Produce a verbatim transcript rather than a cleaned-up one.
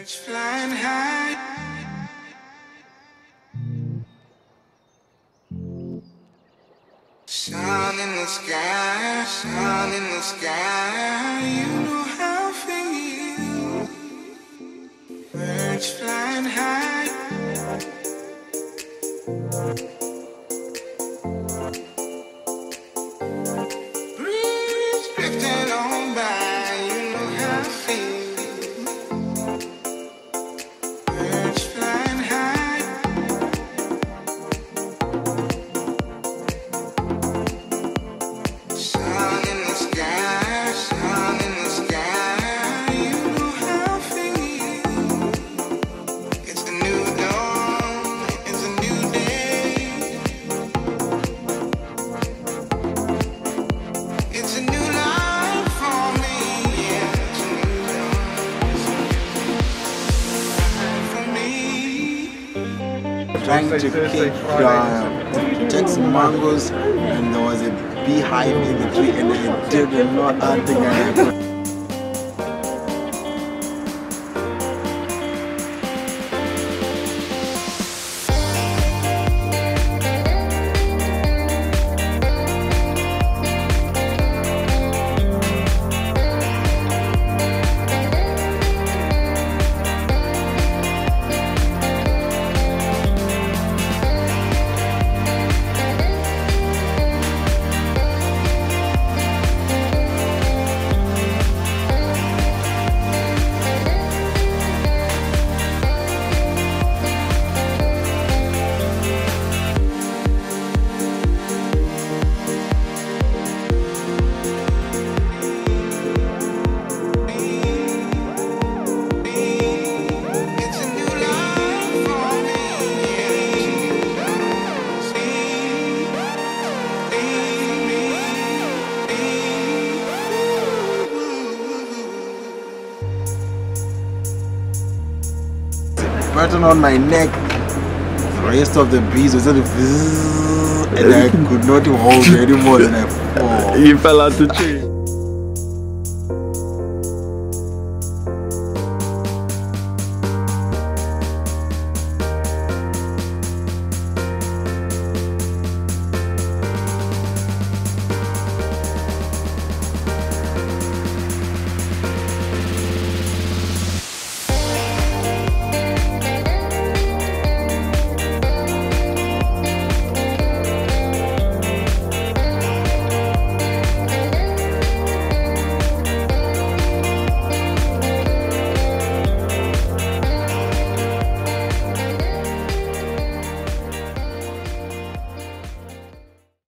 Birds flying high. Sun in the sky, sun in the sky. You know how I feel. Birds flying high. Breeze drifting on by. You know how I feel. Birds flying high. Sun in the sky, sun in the sky. You know how I feel. It's a new dawn, it's a new day. It's a new life for me. Yeah, it's a new dawn, it's a new life for me. Trying to kick, uh, take some mangoes, and there was a beehive in the tree, and I did not think I had. Button on my neck, the rest of the bees was sort of, and I could not hold anymore, and I fall. You fell out the tree.